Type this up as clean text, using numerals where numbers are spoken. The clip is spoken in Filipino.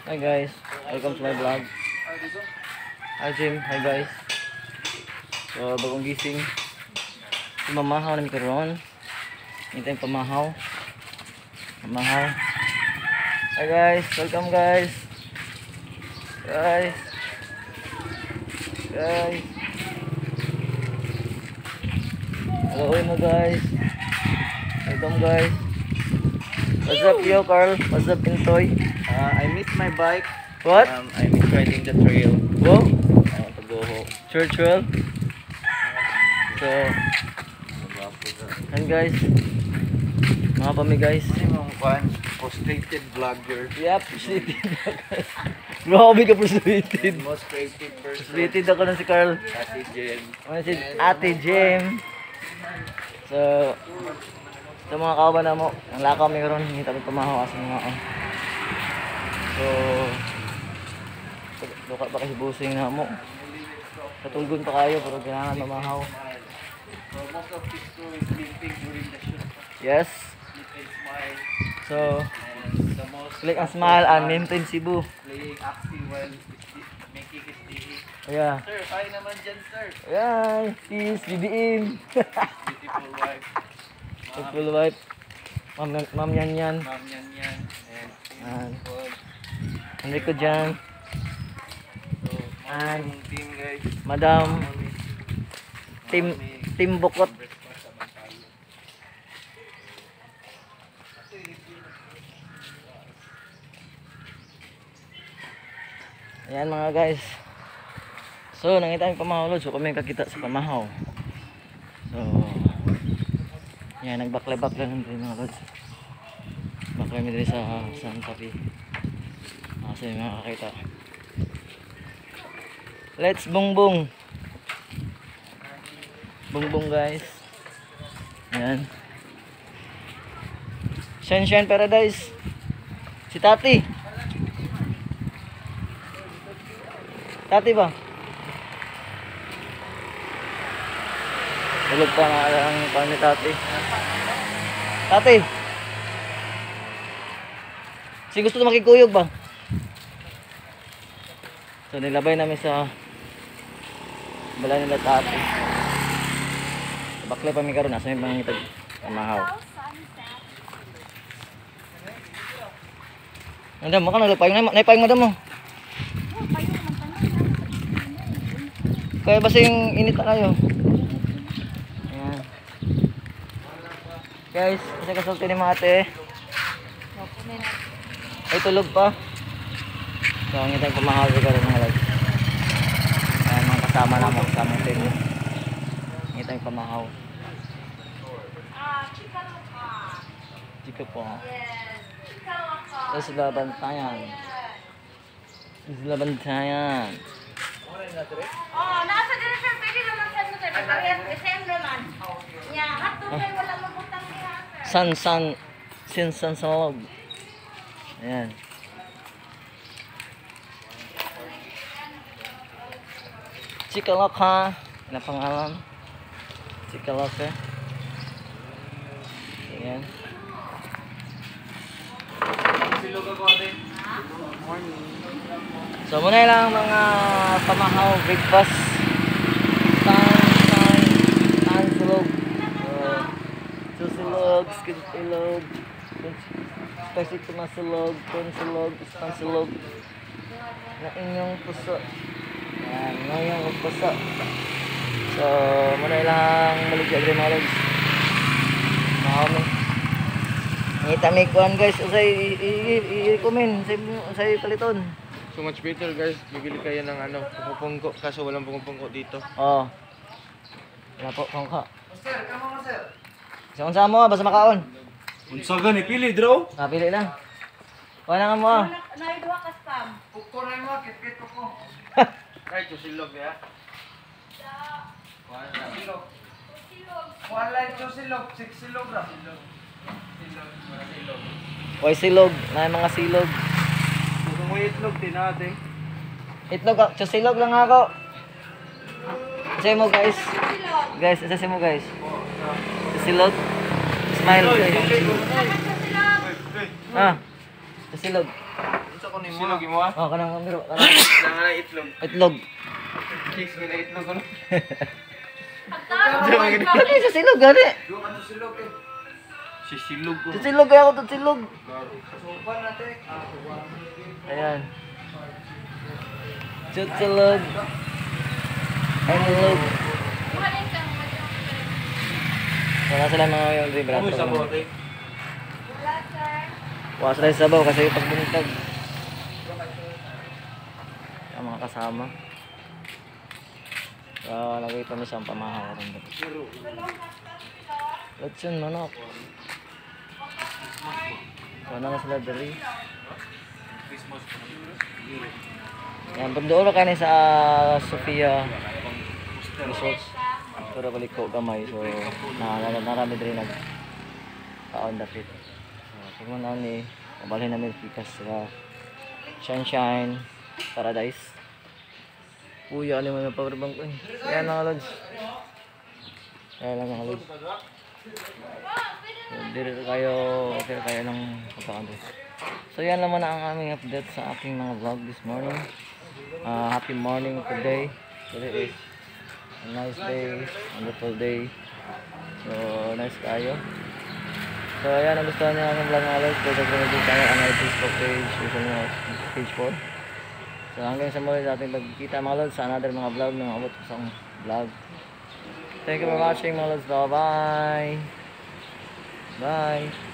Hi guys, welcome to my vlog. Hi Jim, hi guys. So bagong gising. Mamahaw namin karon. Hintay pamahaw. Pamahaw. Hi guys, welcome guys. Guys. Hello mo guys. Welcome guys. What's up yo Carl? What's up Intoy? I missed my bike. What? I miss riding the trail. Whoa? I want to go home. Churchill. So, and guys, mga pami guys. Frustrated vlogger. Yep, frustrated. Grabe ka frustrated. Most creative person. Frustrated ako na si Carl. Ate Jen. Ano si Ate Jem. So, sa mga kawan na mo, ang lakaw may karon, hindi tayo pamahaw sa mga So, luka pa kasi busing na mo. Katulgon pa kayo, pero kailangan mamahaw. So most of this crew is sleeping during the shoot. Yes. Sleep and smile. So, And the most click ang smile and maintain Cebu. playing acting while making his TV. Yeah. Sir, hi naman dyan, sir. Ayan, peace, bibiin. Beautiful wife. Beautiful wife. Ma'am yan yan. Ma'am yan yan. And beautiful. Enrico dyan. So, And yung team guys. Madam, Team Bukot. Ayan mga guys. So, nangita yung pamahaw lod. So, kami kakita sa pamahaw. So, yan, nagbakle-bakle lang din mga lods. Bakle kami din sa Santa Fe. Kasi yung mga kakita. Let's bungbong. Bungbong guys. Ayan. Sunshine Paradise. Si Tati. Tati ba? Tulog pa nga ang pan ni Tati. Tati. Si gusto na makikuyog ba? So nilabay namin sa bala nila Tati. Bakle pa mi karon asa yung pangitag pamahaw. Madam, maka nagpayong na payong madam mo. Kaya basta yung init na kayo. Ayan. Guys, kasi kasulti ni mga ate. Ay tulog pa. So ang itang pamahaw ka rin mga guys. Ayan mga kasama na mo, kasama team. Ang itang pamahaw. Chika po. Isla Bantayan. Isla Bantayan. Oh, nasa dito sir, pwede naman sa mo sir. Parehas December man. Nya, hato kay wala mabutang diha sir. San sa loob. Ayan. Chikalok ha. Ano pangalan? Chikalok eh. Ayan. Silog ako ate. Morning. So muna lang mga pamahaw breakfast. Tan silog. Susilog, skintilog. Spesik tumasilog, konsilog, ispansilog. Na inyong puso. Yan, na inyong puso. So muna lang maligya rin mga logs. Mahami. Ngita may kuhan guys, usay i-comment sa paliton. So much better guys, bibili kayo ng ano, pupungko, kaso walang pupungko dito. Oo. Wala po, pangka. Sir, kamo mo sir. Sa mo, basta makaon. Unsa gani pili draw? Napili na. Wala nga mo ah. Nay duha ka spam. Pukko na mo, kit-kit ko. Right, to silog ya. Wala silog. Wala ito silog, 6 silog ra. Silog, wala silog. Hoy silog, na mga silog. Kung mo itlog tinate. Itlog, silog lang ako. Isa mo guys. Guys, isa mo guys. Silog. Smile kayo. Ah. Sa silog. Silog mo ah. Oh, kanang kamero. Kanang Jangan na itlog. itlog. Chicks mo na itlog ano? Gani sa silog, gani. Doon ka sa silog eh. Si silog ko. Sa silog, kaya ako sa silog. Supan natin. Ayan. Silog. Ay, silog. Wala sila mga yung vibrato. Amoy sa bote. Wala sila sa sabaw kasi pag buntag. Ang mga kasama. Lagay kami sa pamahaw. Lechon manok. So, na sila dali. Yan, pagdoon ka ni sa Sofia Resorts. Pero balik ko gamay. So, narami din nag kaon dapit. So, kung ano ni, mabalhin namin pikas sa Sunshine Paradise. Kuya, ano yung power bank ko eh. Ayan mga lods. Ayan lang mga lods. So, dito kayo, okay kayo ng pagkakanto. So yan naman ang aming update sa aking mga vlog this morning. Happy morning today. Today is a nice day, wonderful day. So nice kayo. So ayan, ang gusto niyo ang vlog mga lods. Pwede ko din tayo ang Facebook page, page 4. So hanggang sa muli natin magkikita mga lods sa another mga vlog ng abot isang vlog. Thank you for watching mga lods. Bye bye. Bye.